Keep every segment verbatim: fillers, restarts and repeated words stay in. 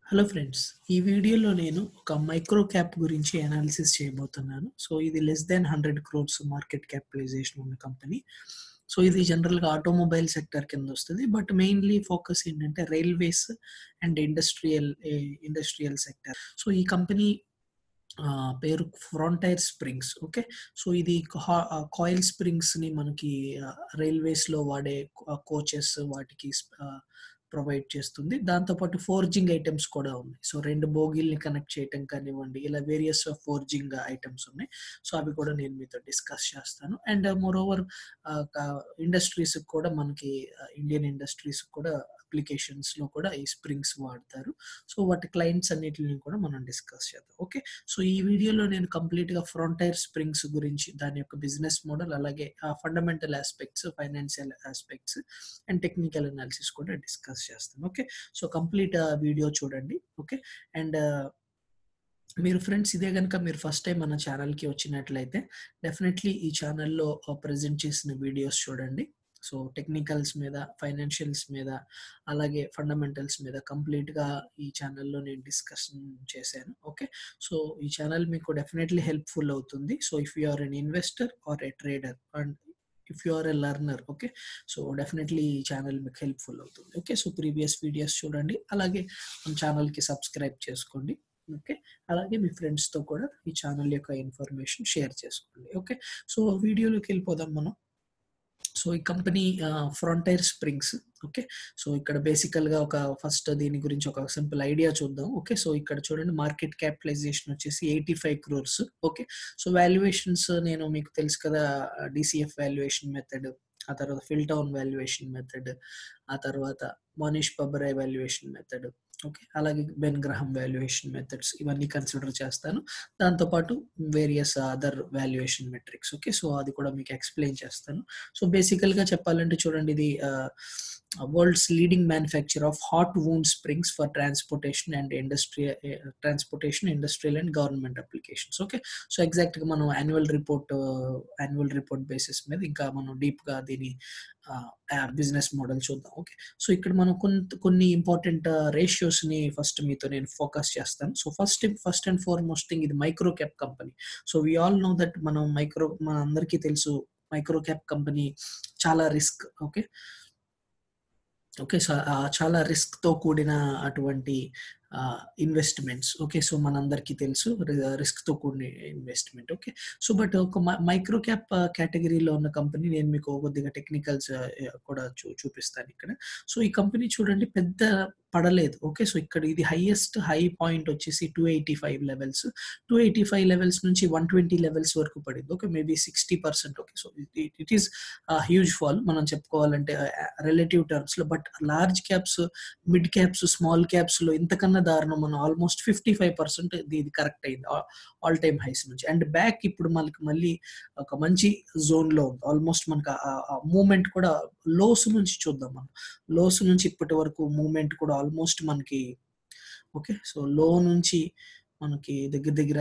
Hello friends. ఈ వీడియోలో నేను ఒక మైక్రో క్యాప్ గురించి అనాలిసిస్ చేయబోతున్నాను. సో, ఇది లెస్ దాన్ వంద క్రోర్స్ మార్కెట్ క్యాపిటలైజేషన్ ఉన్న కంపెనీ. సో, ఇది జనరల్‌గా ఆటోమొబైల్ సెక్టార్ కిందొస్తది. బట్ మెయిన్‌లీ ఫోకస్ ఏంటంటే railways and industrial uh industrial sector. So, ఈ కంపెనీ ఆహ్, పేరు ఫ్రాంటైర్ స్ప్రింగ్స్. ఓకే. సో, ఇది కా ఆహ్, కాయిల్ స్ప్రింగ్స్‌ని మనకి ఆహ్, రైల్వేస్‌లో వాడే ఆహ్, కోచెస్ వాటికి స్ ఆహ్, ప్రొవైడ్ చేస్తుంది. దాంతో పాటు ఫోర్జింగ్ ఐటెమ్స్ కూడా ఉన్నాయి. సో, రెండు బోగీల్ని కనెక్ట్ చేయటం కానివ్వండి, ఇలా వేరియస్ ఆఫ్ ఫోర్జింగ్ ఐటెమ్స్ ఉన్నాయి. సో, అవి కూడా నేను మీతో డిస్కస్ చేస్తాను. అండ్ మోరోవర్ ఆహ్, క ఇండస్ట్రీస్‌కి కూడా మనకి ఆహ్, ఇండియన్ ఇండస్ట్రీస్‌కి కూడా అప్లికేషన్స్‌లో కూడా ఈ స్ప్రింగ్స్ వాడతారు. సో, వాటి క్లయింట్స్ అన్నిటిని కూడా మనం డిస్కస్ చేద్దాం. ఓకే. సో, ఈ వీడియోలో నేను కంప్లీట్‌గా ఫ్రంటైర్ స్ప్రింగ్స్ గురించి, దాని యొక్క బిజినెస్ మోడల్, అలాగే ఆ fundamental aspects, financial aspects and technical analysis కూడా డిస్కస్ చేస్తాను. Okay. So, complete ah, video చూడండి. ఓకే. అండ్ మీరు ఫ్రెండ్స్ ఇదే గనుక మీరు ఫస్ట్ టైమ్ మన ఛానల్‌కి వచ్చినట్లయితే డెఫినైట్‌లీ ఈ ఛానల్‌లో ఆహ్, ప్రెజెంట్ చేసిన వీడియోస్ చూడండి. సో, టెక్నికల్స్ మీద, ఫైనాన్షియల్స్ మీద, అలాగే ఫండమెంటల్స్ మీద కంప్లీట్‌గా ఈ ఛానల్‌లో నేను డిస్కషన్ చేశాను. ఓకే. సో, ఈ ఛానల్ మీకు డెఫినైట్‌లీ హెల్ప్‌ఫుల్ అవుతుంది. So, if you are an investor or a trader and if you are a learner. Okay. So, definitely ఈ ఛానల్ మీకు హెల్ప్‌ఫుల్ అవుతుంది. ఓకే. సో, ప్రీవియస్ వీడియోస్ చూడండి. అలాగే మన ఛానల్‌కి సబ్స్క్రైబ్ చేసుకోండి. ఓకే. అలాగే మీ ఫ్రెండ్స్‌తో కూడా ఈ ఛానల్ యొక్క ఇన్ఫర్మేషన్ షేర్ చేసుకోండి. ఓకే. సో, వీడియోలోకెళ్ళిపోదాం మనం. సో, ఈ కంపెనీ ఆహ్, ఫ్రంటైర్ స్ప్రింగ్స్. ఓకే. సో, ఇక్కడ బేసికల్‌గా ఒక ఫస్ట్ దీని గురించి ఒక సింపుల్ ఐడియా చూద్దాం. ఓకే. సో, ఇక్కడ చూడండి మార్కెట్ క్యాపిటలైజేషన్ వచ్చేసి ఎనభై ఐదు క్రోర్స్. ఓకే. సో, వాల్యుయేషన్స్ నేను మీకు తెలుసు కదా! డీసీఎఫ్ వాల్యుయేషన్ మెథడ్, ఆ తర్వాత ఫిల్టౌన్ వాల్యుయేషన్ మెథడ్, ఆ తర్వాత Mohnish Pabrai valuation method. Okay. అలాగే బెన్ గ్రహాం వాల్యుయేషన్ మెథడ్స్ ఇవన్నీ కన్సిడర్ చేస్తాను. దాంతో పాటు various other valuation metrics. Okay. So, అది కూడా మీకు ఎక్స్‌ప్లెయిన్ చేస్తాను. సో, బేసికల్‌గా చెప్పాలంటే చూడండి, ఇది ah, world's leading manufacturer of hot wound springs for transportation and industry uh transportation, industrial and government applications. Okay. So, ఎగ్జాక్ట్‌గా మనం annual report annual report basis మీద ఇంకా మనం డీప్‌గా దీని ఆహ్, ఆహ్, బిజినెస్ మోడల్ చూద్దాం. ఓకే. సో, ఇక్కడ మనం కొంత్ కొన్ని ఇంపార్టెంట్ రేషియోస్‌ని ఫస్ట్ మీతో నేను ఫోకస్ చేస్తాను. So, first first and foremost thing ఇది micro cap company. So, we all know that మనం మైక్రో మనందరికీ తెలుసు మైక్రో క్యాప్ కంపెనీ చాలా risk. Okay. Okay. So, ah, చాలా రిస్క్‌తో కూడిన అటువంటి ఆహ్, ఇన్వెస్ట్‌మెంట్స్. ఓకే. సో, మనందరికీ తెలుసు రి రిస్క్‌తో కూడిన ఇన్వెస్ట్‌మెంట్. ఓకే. సో, బట్ ఒక మ మైక్రో క్యాప్ కేటగరీలో ఉన్న కంపెనీ నేను మీకు కొద్దిగా టెక్నికల్స్ ఆహ్, కూడా చూ చూపిస్తానిక్కడ. సో, ఈ కంపెనీ చూడండి పెద్ద పడలేదు. ఓకే. సో, ఇక్కడ ఇది హైయెస్ట్ హై పాయింట్ వచ్చేసి రెండు వందల ఎనభై ఐదు లెవెల్స్. రెండు వందల ఎనభై ఐదు లెవెల్స్ నుంచి నూట ఇరవై లెవెల్స్ వరకు పడింది. ఓకే. మేబీ అరవై percent. Okay. So, it it is ah, huge fall మనం చెప్పుకోవాలంటే ఆహ్, రిలేటివ్ టర్మ్స్‌లో. But large caps, mid caps, small క్యాప్స్‌లో ఇంతకన్నా దారుణం మనం ఆల్‌మోస్ట్ యాభై ఐదు పర్సెంట్ ఇది ఇది కరెక్ట్ అయింది. ఆల్ ఆల్ టైమ్ హైస్ నుంచి. అండ్ బ్యాక్ ఇప్పుడు మనకి మళ్ళీ ఒక మంచి జోన్‌లో ఉంది. ఆల్‌మోస్ట్ మనకు ఆహ్, ఆ మూవ్‌మెంట్ కూడా లోస్ నుంచి చూద్దాం మనం. లోస్ నుంచి ఇప్పటి వరకు మూవ్‌మెంట్ కూడా ఆల్‌మోస్ట్ మనకి ఓకే. సో, లో నుంచి మనకి దగ్గర దగ్గర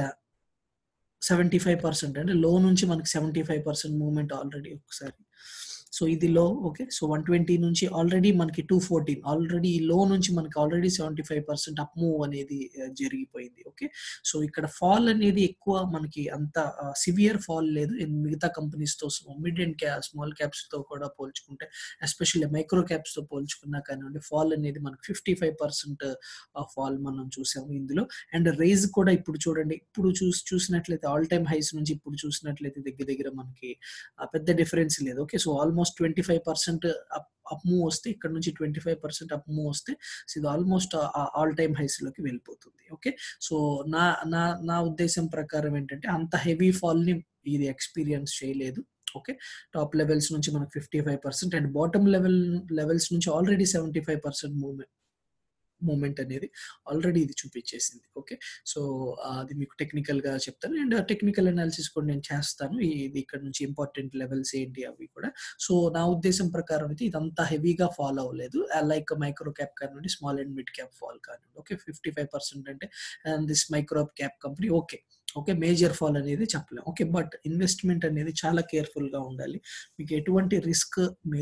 డెబ్బై ఐదు పర్సెంట్ అంటే లో నుంచి మనకి డెబ్బై ఐదు పర్సెంట్ మూవ్‌మెంట్ ఆల్రెడీ ఒకసారి. సో, ఇది లో. ఓకే. సో, నూట ఇరవై నుంచి ఆల్రెడీ మనకి రెండు వందల పద్నాలుగు ఆల్రెడీ ఈ లో నుంచి మనకి ఆల్రెడీ డెబ్బై ఐదు పర్సెంట్ అప్ మూవ్ అనేది ఆహ్, జరిగిపోయింది. ఓకే. సో, ఇక్కడ ఫాల్ అనేది ఎక్కువ మనకి అంత ఆహ్, సివియర్ ఫాల్ లేదు. ఇన్ మిగతా కంపెనీస్‌తో మిడ్ అండ్ క్యా స్మాల్ క్యాప్స్‌తో కూడా పోల్చుకుంటే, ఎస్పెషల్లీ మైక్రో క్యాప్స్‌తో పోల్చుకున్నా కానివ్వండి, ఫాల్ అనేది మనకి యాభై ఐదు పర్సెంట్ ఆహ్, ఫాల్ మనం చూసాము ఇందులో. అండ్ రైజ్ కూడా ఇప్పుడు చూడండి, ఇప్పుడు చూసి చూసినట్లయితే ఆల్ టైమ్ హైస్ నుంచి ఇప్పుడు చూసినట్లయితే దగ్గర దగ్గర మనకి ఆహ్, పెద్ద డిఫరెన్స్ లేదు. ఓకే. సో, ఆల్‌మోస్ట్ ఇరవై ఐదు పర్సెంట్ అప్ అప్ మూవ్ వస్తే, ఇక్కడ నుంచి ఇరవై ఐదు పర్సెంట్ అప్ మూవ్ వస్తే, సో, ఇది ఆల్‌మోస్ట్ ఆహ్, ఆల్ టైమ్ హైస్‌లోకి వెళ్ళిపోతుంది. ఓకే. సో, నా నా నా ఉద్దేశం ప్రకారం ఏంటంటే అంత హెవీ ఫాల్‌ని ఇది ఎక్స్‌పీరియన్స్ చేయలేదు. ఓకే. టాప్ లెవెల్స్ నుంచి మనకు యాభై ఐదు percent and bottom level levels నుంచి ఆల్రెడీ డెబ్బై ఐదు పర్సెంట్ మూవ్‌మెంట్ మూవ్‌మెంట్ అనేది ఆల్రెడీ ఇది చూపించేసింది. ఓకే. సో, ఆహ్, అది మీకు టెక్నికల్‌గా చెప్తాను. అండ్ టెక్నికల్ అనాలిసిస్ కూడా నేను చేస్తాను. ఇది ఇక్కడ నుంచి ఇంపార్టెంట్ లెవెల్స్ ఏంటి అవి కూడా. సో, నా ఉద్దేశం ప్రకారం అయితే ఇదంతా హెవీగా ఫాల్ అవ్వలేదు. ఆహ్, లైక్ మైక్రో క్యాప్ కానివ్వండి, small and mid cap fall కానివ్వండి. ఓకే. యాభై ఐదు పర్సెంట్ అంటే and this micro cap company okay. Okay. Major fall అనేది చెప్పలేం. ఓకే. బట్ ఇన్వెస్ట్‌మెంట్ అనేది చాలా కేర్‌ఫుల్‌గా ఉండాలి. మీకు ఎటువంటి రిస్క్ మీరు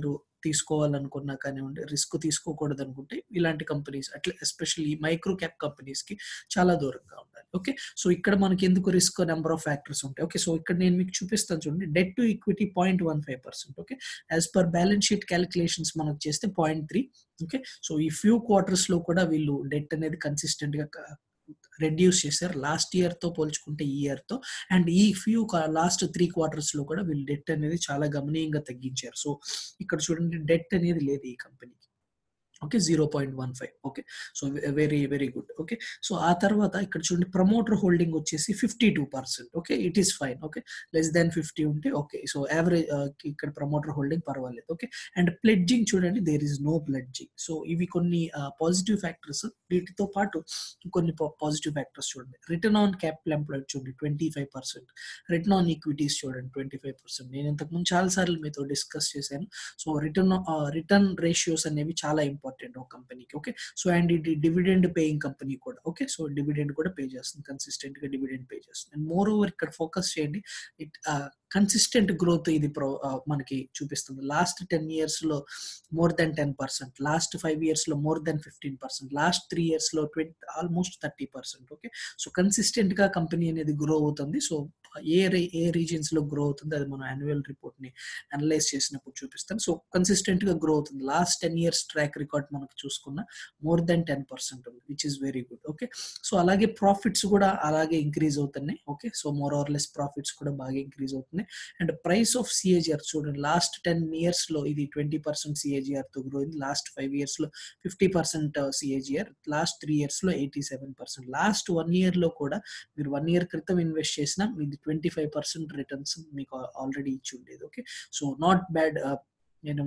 తీసుకోవాలనుకున్నా కానివ్వండి, రిస్క్ తీసుకోకూడదు అనుకుంటే ఇలాంటి కంపెనీస్ అట్లా ఎస్పెషల్లీ మైక్రో క్యాప్ కంపెనీస్‌కి చాలా దూరంగా ఉండాలి. ఓకే. సో ఇక్కడ మనకి ఎందుకు రిస్క్ నంబర్ ఆఫ్ ఫ్యాక్టర్స్ ఉంటాయి. ఓకే. సో ఇక్కడ నేను మీకు చూపిస్తాను చూడండి. Debt to equity zero point one five percent. Okay. As per balance sheet calculations మనం చేస్తే zero point three. Okay. So ఈ ఫ్యూ క్వార్టర్స్‌లో కూడా వీళ్ళు డెట్ అనేది కన్సిస్టెంట్‌గా క రెడ్యూస్ చేశారు. లాస్ట్ ఇయర్‌తో పోల్చుకుంటే ఈ ఇయర్‌తో. అండ్ ఈ ఫ్యూ క లాస్ట్ మూడు క్వార్టర్స్‌లో కూడా వీళ్ళు డెట్ అనేది చాలా గమనీయంగా తగ్గించారు. సో ఇక్కడ చూడండి డెట్ అనేది లేదు ఈ కంపెనీకి. Okay. Zero point one five. Okay. So very very good. Okay. So ఆ తర్వాత ఇక్కడ చూడండి ప్రమోటర్ హోల్డింగ్ వచ్చేసి fifty two percent. Okay. It is fine. Okay. Less than fifty ఉంటే ఓకే. సో యావరేజ్ ఆహ్, ఇక్కడ ప్రమోటర్ హోల్డింగ్ పర్వాలేదు. Okay. And pledging చూడండి there is no pledging. So ఇవి కొన్ని ఆహ్, పాజిటివ్ ఫ్యాక్టర్స్. వీటితో పాటు కొన్ని పా పాజిటివ్ ఫ్యాక్టర్స్ చూడండి. రిటర్న్ ఆన్ క్యాపిటల్ ఎంప్లాయిడ్ చూడండి twenty five percent. Return on equities చూడండి ట్వంటీ ఫైవ్ పర్సెంట్. నేను ఇంతకుముందు చాలా సార్లు మీతో డిస్కస్ చేశాను. So return ah, return ratios అనేవి చాలా ఇంపార్టెంట్ ఒక కంపెనీకి. ఓకే. సో అండ్ ఇది డివిడెండ్ పేయింగ్ కంపెనీ కూడా. ఓకే. సో డివిడెండ్ కూడా పే చేస్తుంది. కన్సిస్టెంట్‌గా డివిడెండ్ పే చేస్తుంది. అండ్ మోర్ ఓవర్ ఇక్కడ ఫోకస్ చేయండి. ఇట్ ఆహ్, కన్సిస్టెంట్ గ్రోత్ ఇది ప్రొ ఆహ్, మనకి చూపిస్తుంది. లాస్ట్ టెన్ ఇయర్స్‌లో more than ten percent. Last five ఇయర్స్‌లో మోర్ దాన్ ఫిఫ్టీన్ పర్సెంట్. లాస్ట్ త్రీ ఇయర్స్‌లో twenty almost thirty percent. Okay. So కన్సిస్టెంట్‌గా కంపెనీ అనేది గ్రో అవుతుంది. సో ఏ రీ ఏ రీజియన్స్‌లో గ్రో అవుతుంది అది మనం యాన్యువల్ రిపోర్ట్‌ని అనలైజ్ చేసినప్పుడు చూపిస్తాను. సో కన్సిస్టెంట్‌గా గ్రో అవుతుంది. Last ten years track record మనకు చూసుకున్న మోర్ దాన్ టెన్ పర్సెంట్ ఉంది. Which is very good. Okay. So అలాగే ప్రాఫిట్స్ కూడా అలాగే ఇంక్రీజ్ అవుతున్నాయి. Okay. So more or less profits కూడా బాగా ఇంక్రీజ్ అవుతున్నాయి. అండ్ ప్రైస్ ఆఫ్ సిఏజీఆర్ చూడండి లాస్ట్ టెన్ ఇయర్స్‌లో ఇది ట్వంటీ పర్సెంట్ సిఏజీఆర్‌తో గ్రో అయింది. లాస్ట్ ఫైవ్ ఇయర్స్‌లో fifty percent CAGR. Last three ఇయర్స్‌లో eighty seven percent. Last one ఇయర్‌లో కూడా మీరు వన్ ఇయర్ క్రితం ఇన్వెస్ట్ చేసినా ఇది ట్వంటీ ఫైవ్ పర్సెంట్ రిటర్న్స్ మీకు ఆల్రెడీ ఇచ్చి ఉండేది. Okay. So not bad. Ah, నేను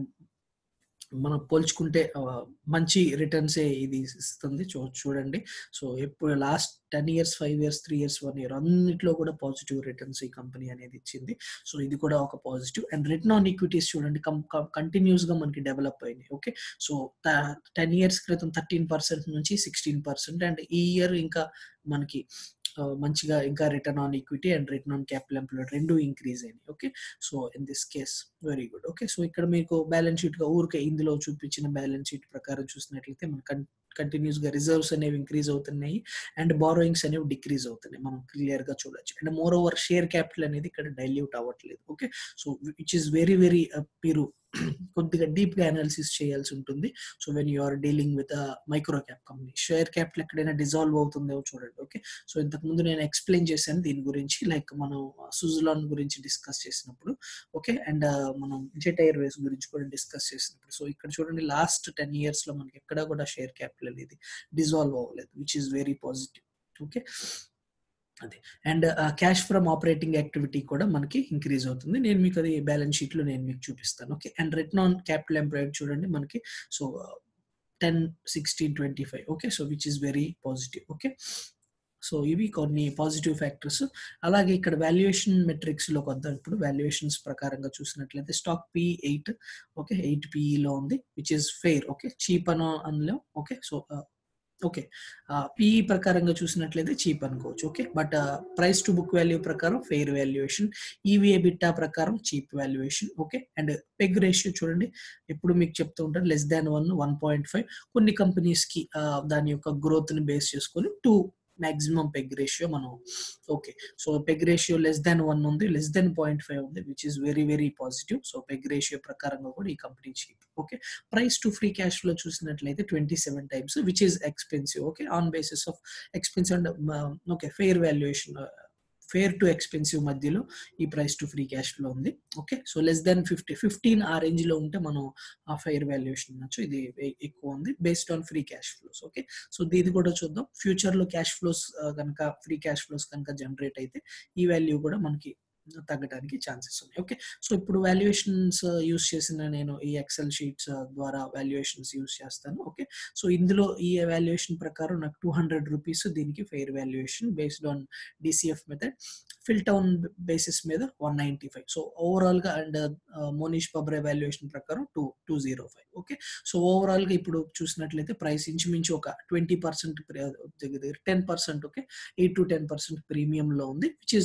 మనం పోల్చుకుంటే ఆహ్, మంచి రిటర్న్సే ఇది ఇస్తుంది. చూ చూడండి. సో ఎప్పుడు last ten years, five years, three years, one year అన్నిట్లో కూడా పాజిటివ్ రిటర్న్స్ ఈ కంపెనీ అనేది ఇచ్చింది. సో ఇది కూడా ఒక positive. And return on equities చూడండి కం కం కంటిన్యూస్‌గా మనకి డెవలప్ అయినాయి. ఓకే. సో త టెన్ ఇయర్స్ క్రితం థర్టీన్ పర్సెంట్ నుంచి సిక్స్టీన్ పర్సెంట్ అండ్ ఈ ఇయర్ ఇంకా మనకి ఆహ్, మంచిగా ఇంకా return on equity and return on capital employed రెండు ఇంక్రీజ్ అయినాయి. Okay. So in this case very good. Okay. So ఇక్కడ మీకు బ్యాలెన్స్ షీట్‌గా ఊరికే ఇందులో చూపించిన బ్యాలెన్స్ షీట్ ప్రకారం చూసినట్లయితే మన కన్ కంటిన్యూస్‌గా రిజర్వ్స్ అనేవి ఇంక్రీజ్ అవుతున్నాయి. అండ్ బారోయింగ్స్ అనేవి డిక్రీజ్ అవుతున్నాయి. మనం క్లియర్‌గా చూడొచ్చు. And more over share capital అనేది ఇక్కడ డైల్యూట్ అవ్వట్లేదు. Okay. So which is very very ah, మీరు కొద్దిగా డీప్‌గా అనాలిసిస్ చేయాల్సి ఉంటుంది. So when you are dealing with ah, micro cap company. Share capital ఎక్కడైనా డిసాల్వ్ అవుతుందేమో చూడండి. ఓకే. సో ఇంతకుముందు నేను ఎక్స్‌ప్లెయిన్ చేశాను దీని గురించి. లైక్ మనం సుజలాన్ గురించి డిస్కస్ చేసినప్పుడు. ఓకే. అండ్ మనం జెట్ ఎయిర్‌వేస్ గురించి కూడా డిస్కస్ చేసినప్పుడు. సో ఇక్కడ చూడండి లాస్ట్ టెన్ ఇయర్స్‌లో మనకి ఎక్కడా కూడా షేర్ క్యాపిటల్ అనేది డిసాల్వ్ అవ్వలేదు. Which is very positive. Okay. అదే. And ah, cash from operating activity కూడా మనకి ఇంక్రీజ్ అవుతుంది. నేను మీకు అది బ్యాలెన్స్ షీట్‌లో నేను మీకు చూపిస్తాను. Okay. And return on capital employed చూడండి మనకి so ten, sixteen, twenty five. Okay. So which is very positive. Okay. So ఇవి కొన్ని పాజిటివ్ ఫ్యాక్టర్స్. అలాగే ఇక్కడ వాల్యుయేషన్ మెట్రిక్స్‌లోకి వద్దాం ఇప్పుడు. వాల్యుయేషన్స్ ప్రకారంగా చూసినట్లయితే stock P eight. Okay. Eight పీఈలో ఉంది. Which is fair. Okay. Cheap అనో అనలేం. Okay. So ah, okay. Ah, PE ప్రకారంగా చూసినట్లయితే చీప్ అనుకోవచ్చు. Okay. But ah, price to book value ప్రకారం ఫెయిర్ వాల్యుయేషన్. ఈవీ, ఎబిట్టా ప్రకారం cheap valuation. Okay. And PEG ratio చూడండి ఎప్పుడు మీకు చెప్తూ ఉంటాను less than one, one point five కొన్ని కంపెనీస్‌కి ఆహ్, దాని యొక్క గ్రోత్‌ని బేస్ చేసుకొని టూ మాక్సిమం పెగ్ రేషియో మనం okay. So PEG ratio less than one ఉంది. లెస్ థాన్ పాయింట్ ఫైవ్ ఉంది. Which is very very positive. So PEG ratio ప్రకారంగా కూడా ఈ company cheap. Okay. Price to free cash flow చూసినట్లయితే twenty seven times which is expensive. Okay. On basis of expensive and మ okay. Fair valuation fair to expensive మధ్యలో ఈ price to free cash flow ఉంది. Okay. So less than fifty, fifteen ఆ రేంజ్‌లో ఉంటే మనం ఆ ఫెయిర్ వాల్యుయేషన్ అనొచ్చు. ఇది ఎ ఎక్కువ ఉంది. Based on free cash flows. Okay. So ఇది కూడా చూద్దాం. ఫ్యూచర్‌లో క్యాష్ ఫ్లోస్ ఆహ్, గనక ఫ్రీ క్యాష్ ఫ్లోస్ కనుక జనరేట్ అయితే ఈ వాల్యూ కూడా మనకి తగ్గడానికి ఛాన్సెస్ ఉన్నాయి. ఓకే. సో ఇప్పుడు వాల్యుయేషన్స్ యూజ్ చేసిన నేను ఈ ఎక్సెల్ షీట్స్ ద్వారా వాల్యుయేషన్స్ యూజ్ చేస్తాను. ఓకే. సో ఇందులో ఈ వాల్యుయేషన్ ప్రకారం నాకు టూ హండ్రెడ్ రూపీస్ దీనికి fair valuation based on DCF method. ఫిల్టౌన్ బేసిస్ మీద వన్ నైంటీ ఫైవ్. సో ఓవరాల్‌గా and ah, Mohnish Pabrai valuation ప్రకారం two two zero five. Okay. So ఓవరాల్‌గా ఇప్పుడు చూసినట్లయితే ప్రైస్ ఇంచుమించు ఒక ట్వంటీ పర్సెంట్ ప్ర దగ్గర దగ్గర ten percent okay. Eight to ten percent ప్రీమియంలో ఉంది. Which is fine.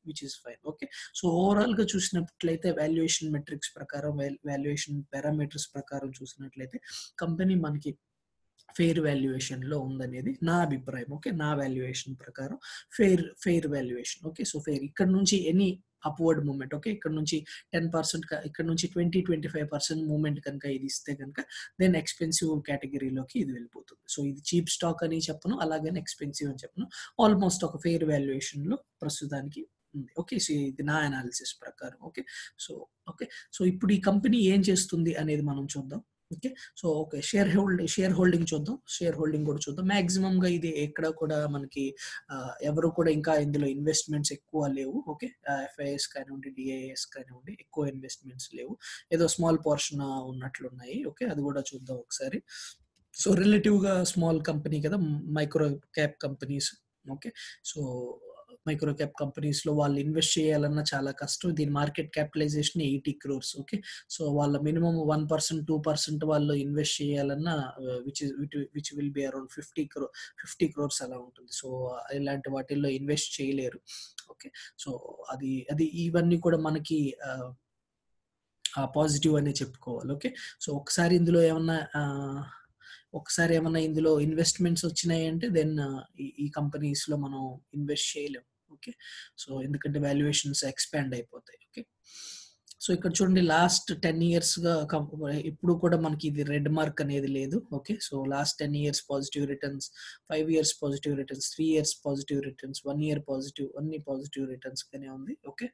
Which is fine. Okay. So ఓవరాల్‌గా చూసినట్లయితే వాల్యుయేషన్ మెట్రిక్స్ ప్రకారం వాల్ వాల్యుయేషన్ పారామీటర్స్ ప్రకారం చూసినట్లయితే కంపెనీ మనకి ఫెయిర్ వాల్యుయేషన్‌లో ఉందనేది నా అభిప్రాయం. ఓకే. నా వాల్యుయేషన్ ప్రకారం fair fair valuation. Okay. So fair ఇక్కడ నుంచి ఎనీ అప్‌వర్డ్ మూవ్‌మెంట్. ఓకే. ఇక్కడ నుంచి టెన్ పర్సెంట్ క ఇక్కడ నుంచి twenty twenty five percent movement కనుక ఇది ఇస్తే గనుక దెన్ ఎక్స్‌పెన్సివ్ కేటగరీలోకి ఇది వెళ్ళిపోతుంది. సో ఇది చీప్ స్టాక్ అని చెప్పను. అలాగని ఎక్స్‌పెన్సివ్ అని చెప్పను. ఆల్‌మోస్ట్ ఒక ఫెయిర్ వాల్యుయేషన్‌లో ప్రస్తుతానికి ఉంది. ఓకే. సో ఇది నా అనాలిసిస్ ప్రకారం. ఓకే. So okay. సో ఇప్పుడు ఈ కంపెనీ ఏం చేస్తుంది అనేది మనం చూద్దాం. Okay. So okay. Share hold share holding చూద్దాం. షేర్ హోల్డింగ్ కూడా చూద్దాం. మాక్సిమంగా ఇది ఎక్కడ కూడా మనకి ఆహ్, ఎవరు కూడా ఇంకా ఇందులో ఇన్వెస్ట్‌మెంట్స్ ఎక్కువ లేవు. ఓకే. ఆహ్, ఎఫ్ఐఎస్ కానివ్వండి, డిఐఎస్ కానివ్వండి ఎక్కువ ఇన్వెస్ట్‌మెంట్స్ లేవు. ఏదో స్మాల్ పోర్షన్ ఉన్నట్లున్నాయి. ఓకే. అది కూడా చూద్దాం ఒకసారి. సో రిలేటివ్‌గా స్మాల్ కంపెనీ కదా! Micro cap companies. Okay. So micro cap కంపెనీస్‌లో వాళ్ళు ఇన్వెస్ట్ చేయాలన్నా చాలా కష్టం. దీని market capitalisation eighty crores. Okay. So వాళ్ళ minimum one percent two percent వాళ్ళు ఇన్వెస్ట్ చేయాలన్నా ఆహ్, విచ్ ఇస్ విట్ which will be around fifty క్రో ఫిఫ్టీ క్రోర్స్ అలా ఉంటుంది. సో ఇలాంటి వాటిల్లో ఇన్వెస్ట్ చేయలేరు. ఓకే. సో అది అది ఇవన్నీ కూడా మనకి ఆహ్, ఆహ్, పాజిటివ్ అనే చెప్పుకోవాలి. ఓకే. సో ఒకసారి ఇందులో ఏమన్నా ఆహ్, ఒకసారి ఏమన్నా ఇందులో ఇన్వెస్ట్‌మెంట్స్ వచ్చినాయంటే దెన్ ఈ ఈ కంపెనీస్‌లో మనం ఇన్వెస్ట్ చేయలేం. ఓకే. సో ఎందుకంటే వాల్యుయేషన్స్ ఎక్స్‌పాండ్ అయిపోతాయి. ఓకే. సో ఇక్కడ చూడండి లాస్ట్ టెన్ ఇయర్స్‌గా కం ఎప్పుడు కూడా మనకి ఇది రెడ్ మార్క్ అనేది లేదు. Okay. So last ten years positive returns, five years positive returns, three years positive returns, one year positive అన్ని పాజిటివ్ రిటర్న్స్ గానే ఉంది. ఓకే.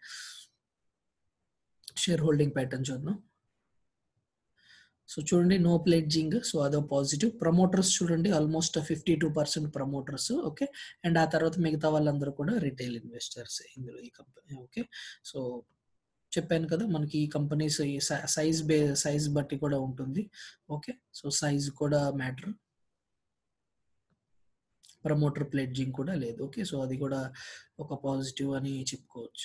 షేర్ హోల్డింగ్ ప్యాటర్న్ చూద్దాం. సో చూడండి నో ప్లెడ్జింగ్. సో అదో పాజిటివ్. ప్రమోటర్స్ చూడండి almost fifty two percent promoters. Okay. And ఆ తర్వాత మిగతా వాళ్ళందరూ కూడా రిటైల్ ఇన్వెస్టర్స్ ఇందులో ఈ కంపెనీ. ఓకే. సో చెప్పాను కదా! మనకి ఈ కంపెనీస్ ఈ స సైజ్ బే సైజ్ బట్టి కూడా ఉంటుంది. ఓకే. సో సైజ్ కూడా మ్యాటర్. ప్రమోటర్ ప్లెడ్జింగ్ కూడా లేదు. ఓకే. సో అది కూడా ఒక పాజిటివ్ అని చెప్పుకోవచ్చు.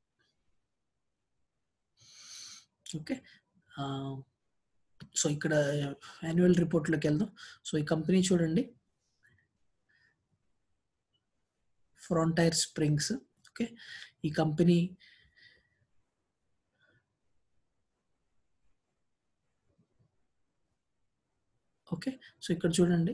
ఓకే. ఆహ్, సో ఇక్కడ యాన్యువల్ రిపోర్ట్‌లోకెళ్దాం. సో ఈ కంపెనీ చూడండి. Frontier Springs. ఓకే. ఈ కంపెనీ ఓకే. సో ఇక్కడ చూడండి.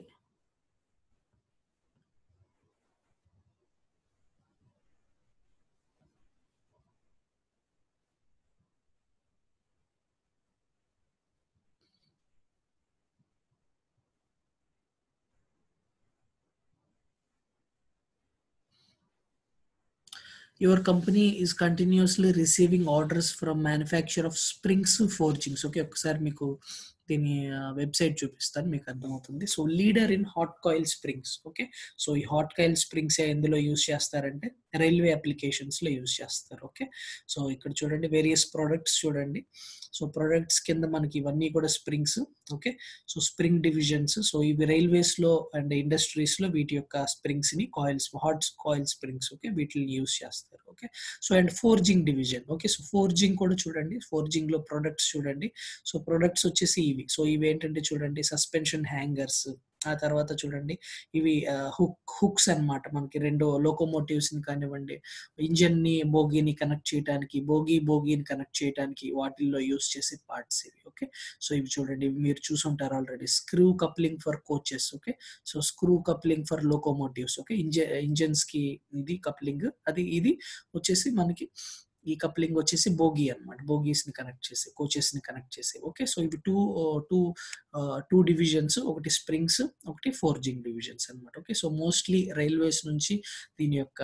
Your company is continuously receiving orders from manufacturer of springs forgings. Okay. ఒకసారి మీకు దీని ఆహ్, వెబ్‌సైట్ చూపిస్తాను. మీకు అర్థమవుతుంది. So leader in hot coil springs. Okay. So ఈ హాట్ కాయిల్ స్ప్రింగ్స్ ఎందులో యూజ్ చేస్తారంటే రైల్వే అప్లికేషన్స్‌లో యూజ్ చేస్తారు. ఓకే. సో ఇక్కడ చూడండి వేరియస్ ప్రొడక్ట్స్ చూడండి. సో ప్రొడక్ట్స్ కింద మనకి ఇవన్నీ కూడా springs. Okay. So spring divisions. So ఇవి రైల్వేస్‌లో అండ్ ఇండస్ట్రీస్‌లో వీటి యొక్క స్ప్రింగ్స్‌ని coils hot coil springs. Okay. వీటిని యూజ్ చేస్తారు. Okay. So and forging division. Okay. So forging కూడా చూడండి. ఫోర్జింగ్‌లో ప్రొడక్ట్స్ చూడండి. సో ప్రొడక్ట్స్ వచ్చేసి ఇవి. సో ఇవేంటంటే చూడండి సస్పెన్షన్ హ్యాంగర్స్. ఆ తర్వాత చూడండి ఇవి ఆహ్, హుక్ హుక్స్ అన్నమాట. మనకి రెండు లోకోమోటివ్స్‌ని కానివ్వండి, ఇంజిన్‌ని, బోగీని కనెక్ట్ చేయటానికి, బోగీ, బోగీని కనెక్ట్ చేయటానికి వాటిల్లో యూజ్ చేసే పార్ట్స్ ఇవి. ఓకే. సో ఇవి చూడండి. ఇవి మీరు చూసుంటారు already. Screw coupling for coaches. Okay. So screw coupling for locomotives. Okay. ఇంజ ఇంజిన్స్‌కి ఇది కప్లింగ్. అది ఇది వచ్చేసి మనకి ఈ కప్లింగ్ వచ్చేసి బోగీ అన్నమాట. బోగీస్‌ని కనెక్ట్ చేసే, కోచెస్‌ని కనెక్ట్ చేసే. ఓకే. సో ఇవి two ah, two ah, two divisions. ఒకటి స్ప్రింగ్స్, ఒకటి ఫోర్జింగ్ డివిజన్స్ అన్నమాట. ఓకే. సో మోస్ట్‌లీ రైల్వేస్ నుంచి దీని యొక్క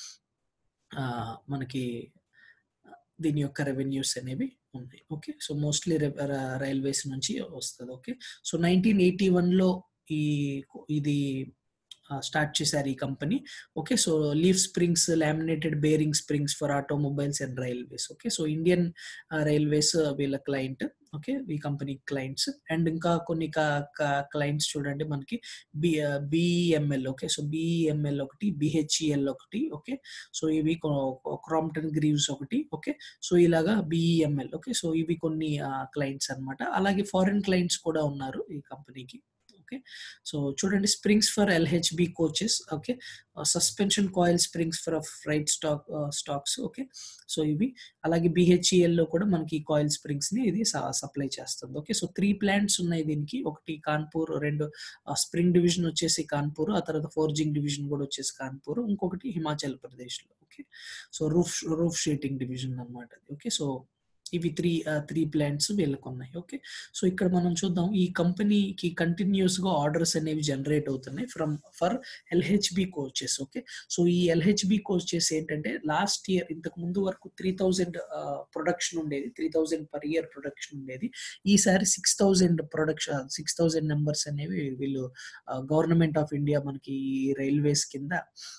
ఆహ్, మనకి దీని యొక్క రెవెన్యూస్ అనేవి ఉన్నాయి. ఓకే. సో మోస్ట్‌లీ ర ర రైల్వేస్ నుంచి వస్తది. ఓకే. సో నైన్టీన్ ఎయిటీ వన్‌లో ఈ ఇది ఆహ్, స్టార్ట్ చేశారు ఈ company. Okay. So leaf springs, laminated bearing springs for automobiles and railways. Okay. So Indian ah, railways వీళ్ళ క్లయింట్. ఓకే. ఈ కంపెనీ క్లయింట్స్ అండ్ ఇంకా కొన్ని క క క్లయింట్స్ చూడండి మనకి బి ah, BEML. Okay. So BEML ఒకటి, బీహెచ్ఈఎల్ ఒకటి. ఓకే. సో ఇవి కొ క్రాంప్టన్ గ్రీవ్స్ ఒకటి. ఓకే. సో ఇలాగా బీఈఎంఎల్. ఓకే. సో ఇవి కొన్ని ఆహ్, క్లయింట్స్ అన్నమాట. అలాగే ఫారిన్ క్లయింట్స్ కూడా ఉన్నారు ఈ కంపెనీకి. ఓకే. సో చూడండి springs for LHB coaches okay. Suspension coil springs for freight stock stocks okay. So ఇవి అలాగే బీహెచ్ఈఎల్‌లో కూడా మనకి కాయిల్ స్ప్రింగ్స్‌ని ఇది స సప్లై చేస్తుంది. ఓకే. సో మూడు ప్లాంట్స్ ఉన్నాయి దీనికి. ఒకటి కాన్పూర్, రెండు ఆహ్, స్ప్రింగ్ డివిజన్ వచ్చేసి కాన్పూర్, ఆ తర్వాత ఫోర్జింగ్ డివిజన్ కూడా వచ్చేసి కాన్పూర్, ఇంకొకటి హిమాచల్ ప్రదేశ్‌లో okay. So roof roof sheeting division అన్నమాట. ఓకే. సో ఇవి త్రీ ఆహ్, త్రీ ప్లాంట్స్ వీళ్ళకున్నాయి. ఓకే. సో ఇక్కడ మనం చూద్దాం ఈ కంపెనీకి కంటిన్యూయస్‌గా ఆర్డర్స్ అనేవి జనరేట్ అవుతున్నాయి from for LHB coaches okay. So ఈ ఎల్‌హెచ్‌బి కోచెస్ ఏంటంటే లాస్ట్ ఇయర్ ఇంతకు ముందు వరకు మూడు వేల ఆహ్, ప్రొడక్షన్ ఉండేది. మూడు వేల పర్ ఇయర్ ప్రొడక్షన్ ఉండేది. ఈసారి ఆరు వేల ప్రొడక్షన్ ఆరు వేల నంబర్స్ అనేవి వీళ్ళు ఆహ్, గవర్నమెంట్ ఆఫ్ ఇండియా మనకి రైల్వేస్ కింద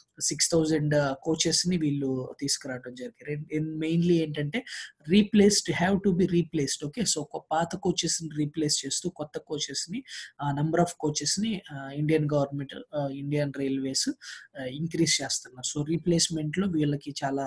ఆరు వేల కోచెస్‌ని వీళ్ళు తీసుకురావడం జరిగింది. మెయిన్‌లీ ఏంటంటే replaced have to be replaced okay. So పాత కోచెస్‌ని రీప్లేస్ చేస్తూ కొత్త కోచెస్‌ని ఆహ్, నంబర్ ఆఫ్ కోచెస్‌ని ah, Indian government ah, Indian railways ah, increase చేస్తున్నారు. సో రీప్లేస్‌మెంట్‌లో వీళ్ళకి చాలా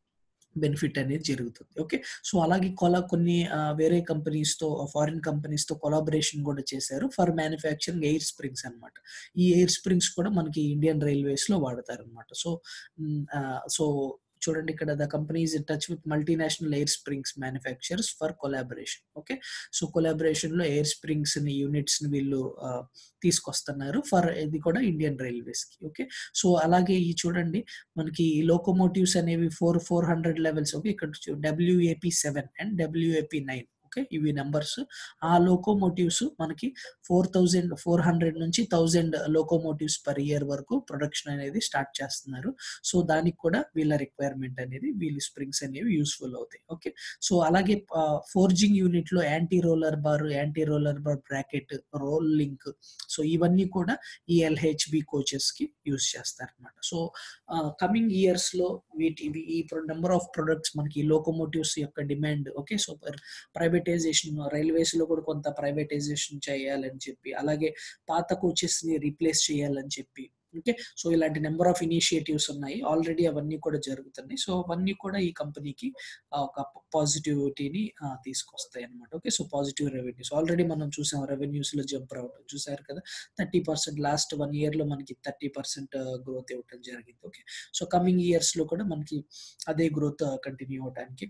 బెనిఫిట్ అనేది జరుగుతుంది. ఓకే. సో అలాగే కొలా కొన్ని ఆహ్, వేరే కంపెనీస్‌తో ఫారిన్ కంపెనీస్‌తో కొలాబరేషన్ కూడా చేశారు ఫర్ మ్యానుఫ్యాక్చరింగ్ ఎయిర్ స్ప్రింగ్స్ అన్నమాట. ఈ ఎయిర్ స్ప్రింగ్స్ కూడా మనకి ఇండియన్ రైల్వేస్‌లో వాడతారన్నమాట. సో హ్మ్. ఆహ్, సో చూడండి ఇక్కడ the company is in touch with multinational air springs manufacturers for collaboration okay. So కొలాబరేషన్‌లో ఎయిర్ స్ప్రింగ్స్‌ని యూనిట్స్‌ని వీళ్ళు ఆహ్, తీసుకొస్తున్నారు ఫర్ ఇది కూడా ఇండియన్ రైల్వేస్‌కి ఓకే. సో అలాగే ఈ చూడండి మనకి లోకోమోటివ్స్ అనేవి four four hundred levels okay. ఇక్కడ చు WAP seven and WAP nine okay. ఇవి నంబర్స్. ఆ లోకోమోటివ్స్ మనకి నాలుగు వేల నాలుగు వందల నుంచి వెయ్యి లోకోమోటివ్స్ పర్ ఇయర్ వరకు ప్రొడక్షన్ అనేది స్టార్ట్ చేస్తున్నారు. సో దానికి కూడా వీళ్ళ రిక్వైర్మెంట్ అనేది వీళ్ళు స్ప్రింగ్స్ అనేవి యూజ్‌ఫుల్ అవుతాయి. ఓకే. సో అలాగే ఆహ్, ఫోర్జింగ్ యూనిట్‌లో anti roller bar, anti roller bar bracket, roll link so ఇవన్నీ కూడా ఈ ఎల్‌హెచ్‌బి కోచెస్‌కి యూజ్ చేస్తారన్నమాట. సో ఆహ్, కమింగ్ ఇయర్స్‌లో వీటి ఇవి ఈ ప్రొ నంబర్ ఆఫ్ ప్రొడక్ట్స్ మనకి లోకోమోటివ్స్ యొక్క demand okay. So per privatisation రైల్వేస్‌లో కూడా కొంత ప్రైవేటైజేషన్ చేయాలని చెప్పి, అలాగే పాత కోచెస్‌ని రీప్లేస్ చేయాలని చెప్పి ఓకే. సో ఇలాంటి నంబర్ ఆఫ్ ఇనిషియేటివ్స్ ఉన్నాయి. ఆల్రెడీ అవన్నీ కూడా జరుగుతున్నాయి. సో అవన్నీ కూడా ఈ కంపెనీకి ఆహ్, ఒక పాజిటివిటీని ఆహ్, తీసుకొస్తాయన్నమాట. Okay. So positive revenues already మనం చూసాం రెవెన్యూస్‌లో జంప్ రావడం చూసారు కదా! ముప్పై శాతం లాస్ట్ ఒక ఇయర్‌లో మనకి ముప్పై శాతం గ్రోత్ ఇవ్వటం జరిగింది. ఓకే. సో కమింగ్ ఇయర్స్‌లో కూడా మనకి అదే గ్రోత్ కంటిన్యూ అవ్వటానికి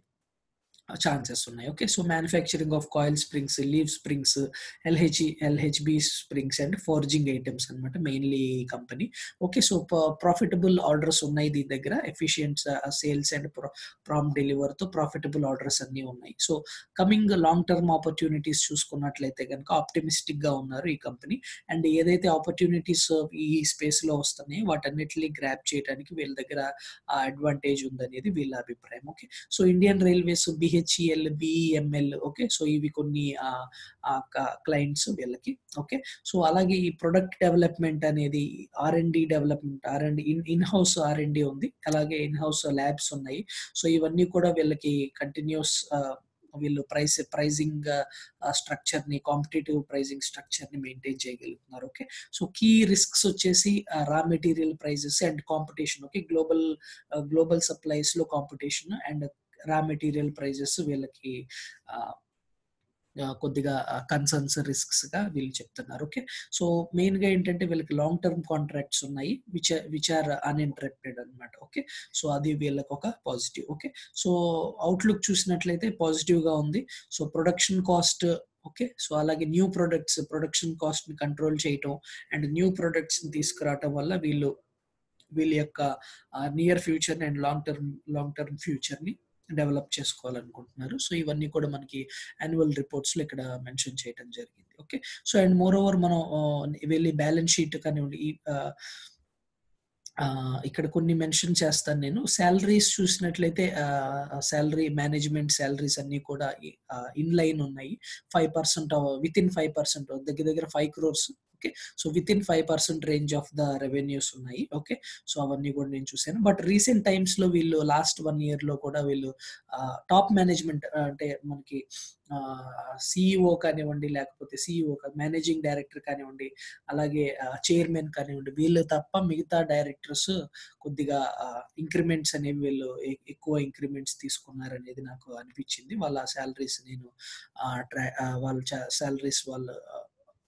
ఛాన్సెస్ ఉన్నాయి. Okay. So manufacturing of coil springs, leaf springs, LHE LHB springs and forging items అన్నమాట మెయిన్‌లీ కంపెనీ. ఓకే. సో ప ప్రాఫిటబుల్ ఆర్డర్స్ ఉన్నాయి దీని దగ్గర. ఎఫిషియంట్ సేల్స్ అండ్ ప్రా ప్రాంప్ట్ డెలివర్‌తో ప్రాఫిటబుల్ ఆర్డర్స్ అన్నీ ఉన్నాయి. So coming long term opportunities చూసుకున్నట్లయితే గనుక ఆప్టిమిస్టిక్‌గా ఉన్నారు ఈ కంపెనీ. అండ్ ఏదైతే ఆపర్చునిటీస్ ఈ స్పేస్‌లో వస్తున్నాయో వాటన్నిటిని గ్రాబ్ చేయడానికి వీళ్ళ దగ్గర ఆ అడ్వాంటేజ్ ఉందనేది వీళ్ళ అభిప్రాయం. Okay. So Indian Railways BHEL, BEML okay. So ఇవి కొన్ని ఆహ్, ఆహ్, క క్లయింట్స్ వీళ్ళకి ఓకే. సో అలాగే ఈ ప్రొడక్ట్ డెవలప్‌మెంట్ అనేది R and D development R and in in house R and D ఉంది. అలాగే ఇన్ హౌస్ ల్యాబ్స్ ఉన్నాయి. సో ఇవన్నీ కూడా వీళ్ళకి కంటిన్యూయస్ ఆహ్, వీళ్ళు ప్రైస్ ప్రైజింగ్ ఆహ్, స్ట్రక్చర్‌ని కాంపిటీటివ్ ప్రైజింగ్ స్ట్రక్చర్‌ని మెయింటైన్ చేయగలుగుతున్నారు. ఓకే. సో కీ రిస్క్స్ వచ్చేసి ఆహ్, raw material prices and competition okay. Global uh, global సప్లైస్‌లో competition and raw material prices వీళ్ళకి ఆహ్, ఆహ్, కొద్దిగా ఆహ్, కన్సర్న్స్, రిస్క్స్‌గా వీళ్ళు చెప్తున్నారు. ఓకే. సో మెయిన్‌గా ఏంటంటే వీళ్ళకి లాంగ్ టర్మ్ కాంట్రాక్ట్స్ ఉన్నాయి. Which are which are uninterrupted అన్నమాట. ఓకే. సో అది వీళ్ళకొక పాజిటివ్. ఓకే. సో అవుట్‌లుక్ చూసినట్లయితే పాజిటివ్‌గా ఉంది. So production cost okay. So అలాగే న్యూ ప్రొడక్ట్స్ ప్రొడక్షన్ కాస్ట్‌ని కంట్రోల్ చేయటం అండ్ న్యూ ప్రొడక్ట్స్‌ని తీసుకురావటం వల్ల వీళ్ళు వీళ్ళ యొక్క ఆహ్, నియర్ ఫ్యూచర్‌ని and long term long term ఫ్యూచర్‌ని డెవలప్ చేసుకోవాలనుకుంటున్నారు. సో ఇవన్నీ కూడా మనకి యాన్యువల్ రిపోర్ట్స్‌లో ఇక్కడ మెన్షన్ చేయడం జరిగింది. Okay. So and more over మనం ఆహ్, వెళ్ళి బ్యాలెన్స్ షీట్ కానివ్వండి ఈ ఆహ్, ఆహ్, ఇక్కడ కొన్ని మెన్షన్ చేస్తాను నేను. సాలరీస్ చూసినట్లయితే ఆహ్, సాలరీ మేనేజ్మెంట్ సాలరీస్ అన్నీ కూడా ఇ ఆహ్, ఇన్ లైన్ ఉన్నాయి. ఐదు శాతం ఆహ్, వితిన్ ఐదు శాతం దగ్గర దగ్గర ఐదు క్రోర్స్ ఓకే. సో వితిన్ ఐదు శాతం రేంజ్ ఆఫ్ ద రెవెన్యూస్ ఉన్నాయి. ఓకే. సో అవన్నీ కూడా నేను చూసాను. బట్ రీసెంట్ టైమ్స్‌లో వీళ్ళు లాస్ట్ ఒక ఇయర్‌లో కూడా వీళ్ళు ఆహ్, టాప్ మేనేజ్మెంట్ అంటే మనకి ఆహ్, సీఈఓ కానివ్వండి, లేకపోతే సీఈఓ కాదు మేనేజింగ్ డైరెక్టర్ కానివ్వండి, అలాగే ఆహ్, చైర్మన్ కానివ్వండి, వీళ్ళు తప్ప మిగతా డైరెక్టర్స్ కొద్దిగా ఆహ్, ఇంక్రిమెంట్స్ అనేవి వీళ్ళు ఎ ఎక్కువ ఇంక్రిమెంట్స్ తీసుకున్నారనేది నాకు అనిపించింది. వాళ్ళ సాలరీస్ నేను ఆహ్, ట్రా ఆహ్, వాళ్ళ చ సాలరీస్ వాళ్ళు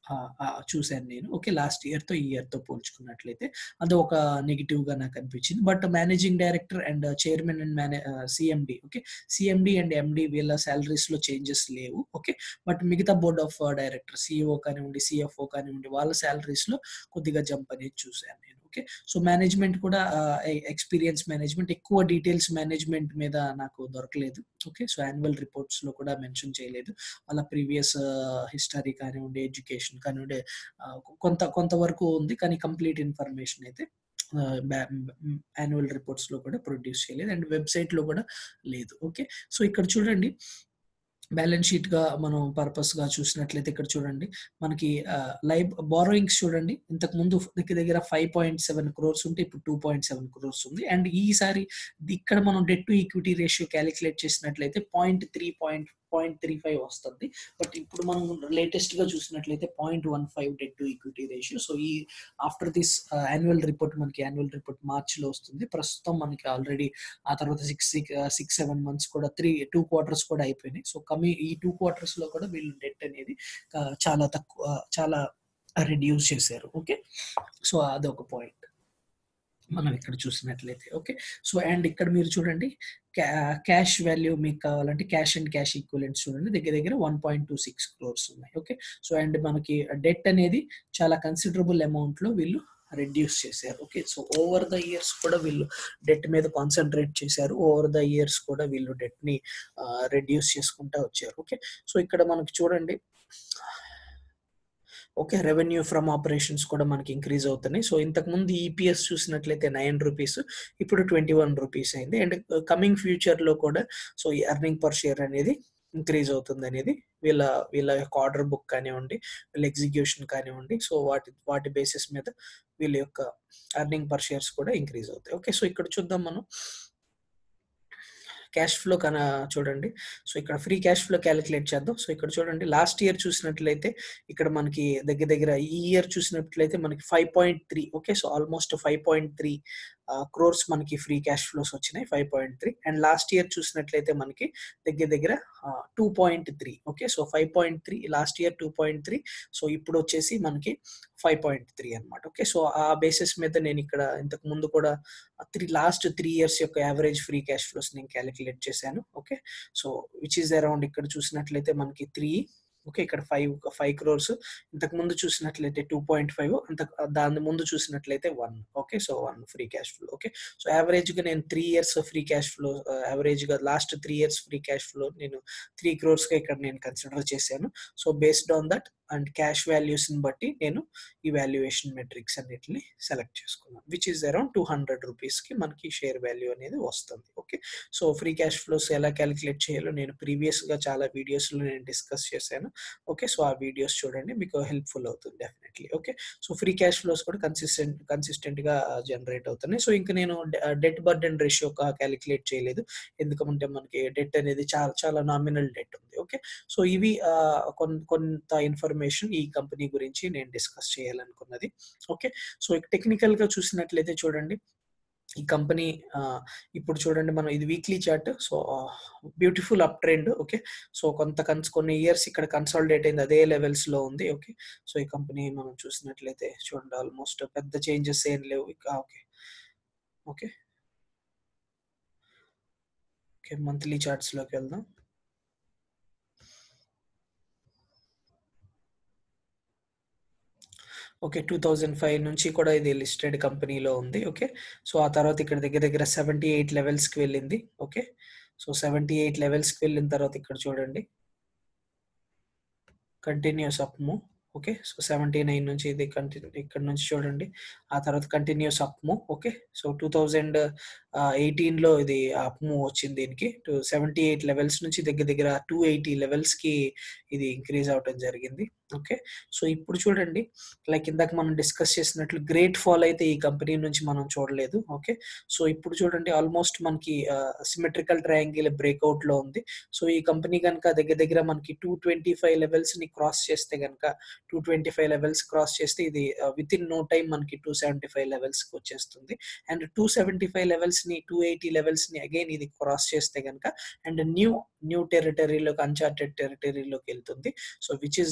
చూసాను నేను. ఓకే. లాస్ట్ ఇయర్‌తో ఈ ఇయర్‌తో పోల్చుకున్నట్లయితే అదొక నెగెటివ్‌గా నాకు అనిపించింది. But managing director and chairman and మేనే ఆహ్, CMD okay. CMD and MD వీళ్ళ సాలరీస్‌లో చేంజెస్ లేవు. ఓకే. బట్ మిగతా బోర్డ్ ఆఫ్ డైరెక్టర్ సీఈఓ కానివ్వండి, సీఎఫ్ఓ కానివ్వండి వాళ్ళ సాలరీస్‌లో కొద్దిగా జంప్ అనేది చూసాను నేను. ఓకే. సో మేనేజ్మెంట్ కూడా ఆహ్, ఎ ఎక్స్‌పీరియన్స్ మేనేజ్మెంట్ ఎక్కువ డీటెయిల్స్ మేనేజ్మెంట్ మీద నాకు దొరకలేదు. ఓకే. సో యాన్యువల్ రిపోర్ట్స్‌లో కూడా మెన్షన్ చేయలేదు. వాళ్ళ ప్రీవియస్ హిస్టరీ కానివ్వండి, ఎడ్యుకేషన్ కానివ్వండి ఆహ్, కొంత కొంతవరకు ఉంది. కానీ కంప్లీట్ ఇన్ఫర్మేషన్ అయితే ఆహ్, బ్యా హ్మ్, యాన్యువల్ రిపోర్ట్స్‌లో కూడా ప్రొడ్యూస్ చేయలేదు. అండ్ వెబ్‌సైట్‌లో కూడా లేదు. ఓకే. సో ఇక్కడ చూడండి బ్యాలెన్స్ షీట్‌గా మనం పర్పస్‌గా చూసినట్లయితే ఇక్కడ చూడండి. మనకి ఆహ్, లైబ్ బారోయింగ్స్ చూడండి. ఇంతకుముందు దగ్గర దగ్గర ఐదు పాయింట్ ఏడు క్రోర్స్ ఉంటే ఇప్పుడు రెండు పాయింట్ ఏడు క్రోర్స్ ఉంది. అండ్ ఈసారి ఇక్కడ మనం debt to equity ratio calculate చేసినట్లయితే point three point point three five వస్తుంది. బట్ ఇప్పుడు మనం లేటెస్ట్‌గా చూసినట్లయితే point one five debt to equity ratio. So ఈ after this uh, annual report మనకి యాన్యువల్ రిపోర్ట్ మార్చ్‌లో వస్తుంది. ప్రస్తుతం మనకి ఆల్రెడీ ఆ తర్వాత సిక్స్ సిక్ ఆహ్, సిక్స్, సెవెన్ మంత్స్ కూడా త్రీ టూ క్వార్టర్స్ కూడా అయిపోయినాయి. సో కమి ఈ టూ క్వార్టర్స్‌లో కూడా వీళ్ళు డెట్ అనేది ఆహ్, చాలా తక్కువ చాలా రెడ్యూస్ చేశారు. ఓకే. సో అదొక పాయింట్. మనం ఇక్కడ చూసినట్లయితే. ఓకే. సో అండ్ ఇక్కడ మీరు చూడండి క్యా క్యాష్ వాల్యూ మీకు కావాలంటే క్యాష్ అండ్ క్యాష్ ఈక్వివలెంట్స్ చూడండి దగ్గర దగ్గర one point two six crores ఉన్నాయి. ఓకే. సో అండ్ మనకి డెట్ అనేది చాలా కన్సిడరబుల్ అమౌంట్‌లో వీళ్ళు రెడ్యూస్ చేశారు. Okay. So over the years కూడా వీళ్ళు డెట్ మీద కాన్సంట్రేట్ చేశారు. ఓవర్ ద ఇయర్స్ కూడా వీళ్ళు డెట్‌ని ఆహ్, రెడ్యూస్ చేసుకుంటా వచ్చారు. ఓకే. సో ఇక్కడ మనకి చూడండి ఓకే. రెవెన్యూ ఫ్రమ్ ఆపరేషన్స్ కూడా మనకి ఇంక్రీజ్ అవుతున్నాయి. సో ఇంతకుముందు ఈపీఎస్ చూసినట్లయితే నైన్ రూపీస్ ఇప్పుడు ట్వంటీ వన్ రూపీస్ అయింది. అండ్ కమింగ్ ఫ్యూచర్‌లో కూడా సో ఈ ఎర్నింగ్ పర్ షేర్ అనేది ఇంక్రీజ్ అవుతుందనేది వీళ్ళ వీళ్ళ యొక్క ఆర్డర్ బుక్ కానివ్వండి, వీళ్ళ ఎగ్జిక్యూషన్ కానివ్వండి. సో వాటి వాటి బేసిస్ మీద వీళ్ళ యొక్క ఎర్నింగ్ పర్ షేర్స్ కూడా ఇంక్రీజ్ అవుతాయి. ఓకే. సో ఇక్కడ చూద్దాం మనం. క్యాష్ ఫ్లో కన చూడండి. సో ఇక్కడ ఫ్రీ క్యాష్ ఫ్లో కాలిక్యులేట్ చేద్దాం. సో ఇక్కడ చూడండి లాస్ట్ ఇయర్ చూసినట్లయితే ఇక్కడ మనకి దగ్గర దగ్గర ఈ ఇయర్ చూసినట్లయితే మనకి five point three okay. So almost five point three uh, crores మనకి ఫ్రీ క్యాష్ ఫ్లోస్ వచ్చినాయి. Five point three and last year చూసినట్లయితే మనకి దగ్గర దగ్గర ఆహ్, two point three okay. So five point three last year two point three so ఇప్పుడొచ్చేసి మనకి five point three అన్నమాట. ఓకే. సో ఆ బేసిస్ మీద నేను ఇక్కడ ఇంతకు ముందు కూడా త్రీ లాస్ట్ త్రీ ఇయర్స్ యొక్క యావరేజ్ ఫ్రీ క్యాష్ ఫ్లోస్ నేను కాలిక్యులేట్ చేశాను. Okay. So which is around ఇక్కడ చూసినట్లయితే మనకి త్రీ ఓకే. ఇక్కడ ఫైవ్ ఫైవ్ క్రోర్స్ ఇంతకు ముందు చూసినట్లయితే టూ పాయింట్ ఫైవ్ అంత దాని ముందు చూసినట్లయితే one okay. So one free cash flow okay. So యావరేజ్‌గా నేను three years free cash flow ఆహ్, యావరేజ్‌గా last three years free cash flow నేను త్రీ క్రోర్స్‌గా ఇక్కడ నేను కన్సిడర్ చేశాను. So based on that and cash వాల్యూస్‌ని బట్టి నేను ఈ వాల్యుయేషన్ మెట్రిక్స్ అన్నిటిని సెలెక్ట్ చేసుకున్నాను. Which is around two hundred రూపీస్‌కి మనకి షేర్ వాల్యూ అనేది వస్తుంది. Okay. So free cash flows ఎలా కాలిక్యులేట్ చేయాలో నేను ప్రీవియస్‌గా చాలా వీడియోస్‌లో నేను డిస్కస్ చేశాను. ఓకే. సో ఆ వీడియోస్ చూడండి మీకు హెల్ప్‌ఫుల్ అవుతుంది definitely. Okay. So free cash flows కూడా కన్సిస్టెంట్ కన్సిస్టెంట్‌గా జనరేట్ అవుతున్నాయి. సో ఇంక నేను డె డెట్ బర్డెన్ రేషియో క కాలిక్యులేట్ చేయలేదు. ఎందుకంటే మనకి డెట్ అనేది చాలా చాలా నామినల్ డెట్ ఉంది. ఓకే. సో ఇవి ఆహ్, కొన్ కొంత ఇన్ఫర్మేషన్ ఈ కంపెనీ గురించి నేను డిస్కస్ చేయాలనుకున్నది. ఓకే. సో టెక్నికల్‌గా చూసినట్లయితే చూడండి ఈ కంపెనీ ఆహ్, ఇప్పుడు చూడండి మనం ఇది weekly chart. So beautiful up trend okay. So కొంత కన్స్ కొన్ని ఇయర్స్ ఇక్కడ కన్సాలిడేట్ అయింది. అదే లెవెల్స్‌లో ఉంది. ఓకే. సో ఈ కంపెనీ మనం చూసినట్లయితే చూడండి ఆల్మోస్ట్ పెద్ద చేంజెస్ ఏం లేవు. ఇక ఓకే. ఓకే. ఓకే. మంత్లీ చార్ట్స్‌లోకి వెళ్దాం. ఓకే. టూ థౌసండ్ ఫైవ్ నుంచి కూడా ఇది లిస్టెడ్ కంపెనీలో ఉంది. ఓకే. సో ఆ తర్వాత ఇక్కడ దగ్గర దగ్గర సెవెంటీ ఎయిట్ లెవెల్స్‌కి వెళ్ళింది. ఓకే. సో సెవెంటీ ఎయిట్ లెవెల్స్‌కి వెళ్ళిన తర్వాత ఇక్కడ చూడండి. Continuous up move. Okay. So seventy nine నుంచి ఇది కంటిన్యూ ఇక్కడ నుంచి చూడండి. ఆ తర్వాత continuous up move. Okay. So two thousand ఆహ్, ఎయిటీన్‌లో ఇది అప్ మూవ్ వచ్చింది దీనికి. టు సెవెంటీ ఎయిట్ లెవెల్స్ నుంచి దగ్గర దగ్గర టూ ఎయిటీ లెవెల్స్‌కి ఇది ఇంక్రీజ్ అవ్వటం జరిగింది. ఓకే. సో ఇప్పుడు చూడండి లైక్ ఇందాక మనం డిస్కస్ చేసినట్లు గ్రేట్ ఫాల్ అయితే ఈ కంపెనీ నుంచి మనం చూడలేదు. ఓకే. సో ఇప్పుడు చూడండి ఆల్మోస్ట్ మనకి ఆహ్, సిమెట్రికల్ ట్రయాంగిల్ బ్రేక్‌ఔట్‌లో ఉంది. సో ఈ కంపెనీ గనుక దగ్గర దగ్గర మనకి టూ ట్వంటీ ఫైవ్ లెవెల్స్‌ని క్రాస్ చేస్తే గనుక two twenty five levels cross చేస్తే ఇది ఆహ్, వితిన్ నో టైమ్ మనకి టూ సెవెంటీ ఫైవ్ లెవెల్స్‌కి వచ్చేస్తుంది. అండ్ టూ సెవెంటీ ఫైవ్ లెవెల్స్‌ని టూ ఎయిటీ లెవెల్స్‌ని అగైన్ ఇది క్రాస్ చేస్తే గనుక అండ్ న్యూ న్యూ టెరిటరీలోకి అన్‌చార్టెడ్ టెరిటరీలోకి వెళ్తుంది. So which is a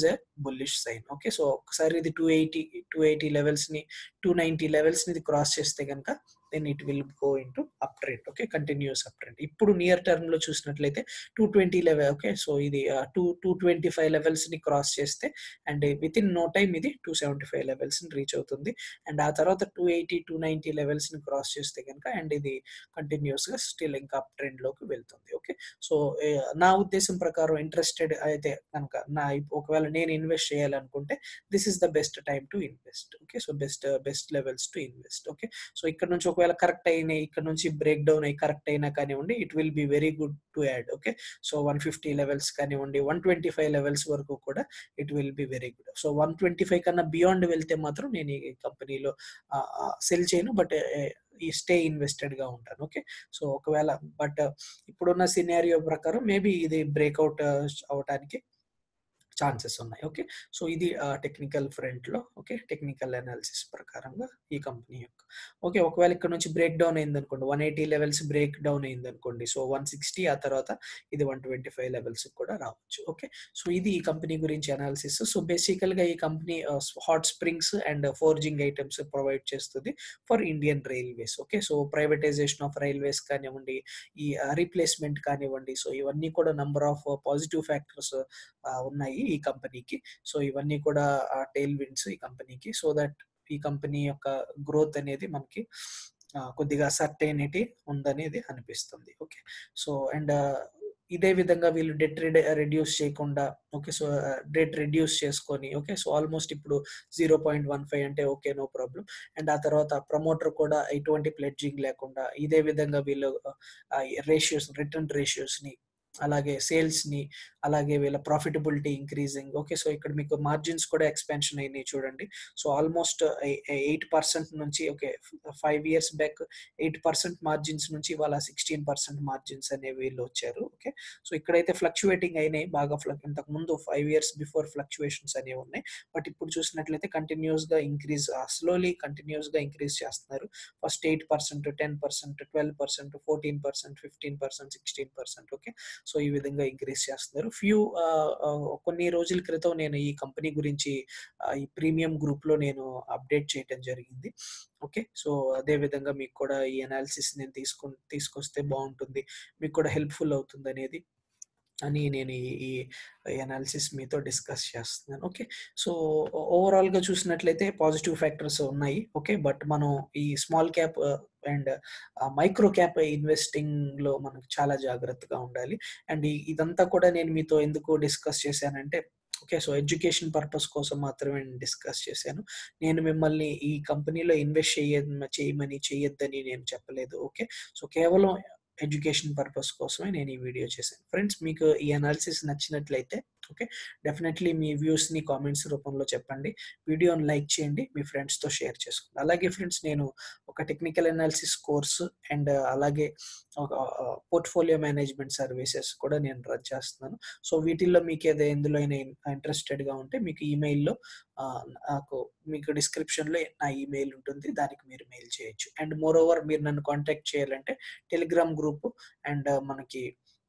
bullish sign. Okay. So ఒకసారి ఇది టూ ఎయిటీ టూ ఎయిటీ లెవెల్స్‌ని టూ నైంటీ లెవెల్స్‌ని ఇది క్రాస్ చేస్తే గనుక then it will go into up trend. Okay. Continuous up trend. ఇప్పుడు నియర్ టర్మ్‌లో చూసినట్లయితే two twenty level. Okay. So ఇది ఆహ్, టూ టూ ట్వంటీ ఫైవ్ లెవెల్స్‌ని క్రాస్ చేస్తే అండ్ వితిన్ నో టైమ్ ఇది టూ సెవెంటీ ఫైవ్ లెవెల్స్‌ని రీచ్ అవుతుంది. అండ్ ఆ తర్వాత టూ ఎయిటీ టూ నైంటీ లెవెల్స్‌ని క్రాస్ చేస్తే గనుక అండ్ ఇది కంటిన్యూయస్‌గా స్టిల్ ఇంకా అప్ ట్రెండ్‌లోకి వెళ్తుంది. ఓకే. సో ఏ నా ఉద్దేశం ప్రకారం ఇంట్రెస్టెడ్ అయితే గనక నా ఒకవేళ నేను ఇన్వెస్ట్ చేయాలనుకుంటే this is the best time to invest. Okay. So best best levels to invest. Okay. So ఇక్కడ నుంచి ఒకవేళ కరెక్ట్ అయినాయి, ఇక్కడ నుంచి బ్రేక్ డౌన్ అయ్యి కరెక్ట్ అయినా కానివ్వండి, it will be very good to add. Okay. So one fifty levels కానివ్వండి, వన్ ట్వంటీ ఫైవ్ లెవెల్స్ వరకు కూడా it will be very good. So one twenty five కన్నా బియాండ్ వెళ్తే మాత్రం నేను ఈ కంపెనీలో ఆహ్, ఆహ్, సెల్ చేయను. బట్ ఎ ఈ స్టే ఇన్వెస్టెడ్‌గా ఉంటాను. ఓకే. సో ఒకవేళ బట్ ఇప్పుడున్న సినారియో ప్రకారం మేబీ ఇది బ్రేక్‌ఔట్ అవ్వటానికి ఛాన్సెస్ ఉన్నాయి. ఓకే. సో ఇది ఆహ్, టెక్నికల్ ఫ్రంట్‌లో ఓకే. టెక్నికల్ అనాలిసిస్ ప్రకారంగా ఈ కంపెనీ యొక్క ఓకే. ఒకవేళ ఇక్కడ నుంచి బ్రేక్ డౌన్ అయిందనుకోండి, one eighty levels break down అయిందనుకోండి. సో వన్ సిక్స్టీ ఆ తర్వాత ఇది వన్ ట్వంటీ ఫైవ్ లెవెల్స్‌కి కూడా రావచ్చు. ఓకే. సో ఇది ఈ కంపెనీ గురించి అనాలిసిస్. సో బేసికల్‌గా ఈ కంపెనీ ఆహ్, hot springs and forging items provide చేస్తుంది for Indian Railways. Okay. So privatization of Railways కానివ్వండి, ఈ ఆహ్, రీప్లేస్‌మెంట్ కానివ్వండి. సో ఇవన్నీ కూడా నంబర్ ఆఫ్ పాజిటివ్ ఫ్యాక్టర్స్ ఆహ్, ఉన్నాయి ఈ కంపెనీకి. సో ఇవన్నీ కూడా ఆహ్, టెయిల్ విండ్స్ ఈ కంపెనీకి. సో దట్ ఈ కంపెనీ యొక్క గ్రోత్ అనేది మనకి ఆహ్, కొద్దిగా సర్టెనిటీ ఉందనేది అనిపిస్తుంది. ఓకే. సో అండ్ ఇదే విధంగా వీళ్ళు డెట్ రిడ రెడ్యూస్ చేయకుండా ఓకే. సో డెట్ రెడ్యూస్ చేసుకొని ఓకే. సో ఆల్మోస్ట్ ఇప్పుడు జీరో పాయింట్ వన్ ఫైవ్ అంటే ఓకే. No problem. అండ్ ఆ తర్వాత ప్రమోటర్ కూడా ఎటువంటి ప్లెడ్జింగ్ లేకుండా ఇదే విధంగా వీళ్ళు ఆహ్, రేషియోస్ రిటర్న్ రేషియోస్‌ని అలాగే సేల్స్‌ని అలాగే వీళ్ళ ప్రాఫిటబిలిటీ ఇంక్రీజింగ్. ఓకే. సో ఇక్కడ మీకు మార్జిన్స్ కూడా ఎక్స్‌పాన్షన్ అయినాయి చూడండి. సో ఆల్మోస్ట్ ఎ ఎయిట్ పర్సెంట్ నుంచి okay. Five years back eight percent margins నుంచి ఇవాళ సిక్స్టీన్ పర్సెంట్ మార్జిన్స్ అనేవి వీళ్ళు వచ్చారు. ఓకే. సో ఇక్కడైతే ఫ్లక్చుయేటింగ్ అయినాయి బాగా ఫ్ల ఇంతకుముందు ఫైవ్ ఇయర్స్ బిఫోర్ ఫ్లక్చుయేషన్స్ అనేవి ఉన్నాయి. బట్ ఇప్పుడు చూసినట్లయితే కంటిన్యూయస్‌గా ఇంక్రీజ్ ఆహ్, స్లోలీ కంటిన్యూయస్‌గా ఇంక్రీజ్ చేస్తున్నారు. First eight percent, ten percent, twelve percent, fourteen percent, fifteen percent, sixteen percent okay. So ఈ విధంగా ఇంక్రీజ్ చేస్తున్నారు. ఫ్యూ ఆహ్, ఆహ్, కొన్ని రోజుల క్రితం నేను ఈ కంపెనీ గురించి ఆహ్, ఈ ప్రీమియం గ్రూప్‌లో నేను అప్డేట్ చేయటం జరిగింది. ఓకే. సో అదే విధంగా మీకు కూడా ఈ అనాలిసిస్ నేను తీసుకొన్ తీసుకొస్తే బావుంటుంది. మీకు కూడా హెల్ప్‌ఫుల్ అవుతుందనేది అని నేను ఈ ఈ అనాలిసిస్ మీతో డిస్కస్ చేస్తున్నాను. ఓకే. సో ఓ ఓవరాల్‌గా చూసినట్లయితే పాజిటివ్ ఫ్యాక్టర్స్ ఉన్నాయి. ఓకే. బట్ మనం ఈ small cap uh, and uh, micro cap ఇన్వెస్టింగ్‌లో మనం చాలా జాగ్రత్తగా ఉండాలి. అండ్ ఇ ఇదంతా కూడా నేను మీతో ఎందుకు డిస్కస్ చేశానంటే ఓకే. సో ఎడ్యుకేషన్ పర్పస్ కోసం మాత్రమే నేను డిస్కస్ చేశాను. నేను మిమ్మల్ని ఈ కంపెనీలో ఇన్వెస్ట్ చేయన్ చేయమని, చేయొద్దని నేను చెప్పలేదు. ఓకే. సో కేవలం ఎడ్యుకేషన్ పర్పస్ కోసమే నేను ఈ వీడియో చేశాను. ఫ్రెండ్స్ మీకు ఈ అనాలిసిస్ నచ్చినట్లయితే ఓకే. డెఫినెట్‌లీ మీ వ్యూస్‌ని కామెంట్స్ రూపంలో చెప్పండి. వీడియోని లైక్ చేయండి. మీ ఫ్రెండ్స్‌తో షేర్ చేసుకోండి. అలాగే ఫ్రెండ్స్ నేను ఒక టెక్నికల్ అనాలిసిస్ కోర్స్ అండ్ అలాగే ఒక ఆహ్, పోర్ట్‌ఫోలియో మేనేజ్మెంట్ సర్వీసెస్ కూడా నేను రన్ చేస్తున్నాను. సో వీటిల్లో మీకు ఏదో ఎందులో అయినా ఇంట్రెస్టెడ్‌గా ఉంటే మీకు ఈమెయిల్‌లో ఆహ్, నాకు మీకు డిస్క్రిప్షన్‌లో నా ఈమెయిల్ ఉంటుంది. దానికి మీరు మెయిల్ చేయొచ్చు. అండ్ మోర్ ఓవర్ మీరు నన్ను కాంటాక్ట్ చేయాలంటే టెలిగ్రామ్ గ్రూప్ అండ్ మనకి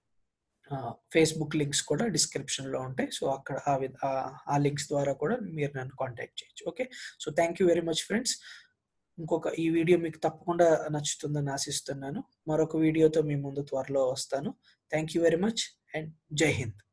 ఆహ్, ఫేస్‌బుక్ లింక్స్ కూడా డిస్క్రిప్షన్‌లో ఉంటాయి. సో అక్కడ ఆ విధ ఆహ్, ఆ లింక్స్ ద్వారా కూడా మీరు నన్ను కాంటాక్ట్ చేయొచ్చు. Okay. So thank you very much friends. ఇంకొక ఈ వీడియో మీకు తప్పకుండా నచ్చుతుందని ఆశిస్తున్నాను. మరొక వీడియోతో మీ ముందు త్వరలో వస్తాను. Thank you very much and Jai Hind.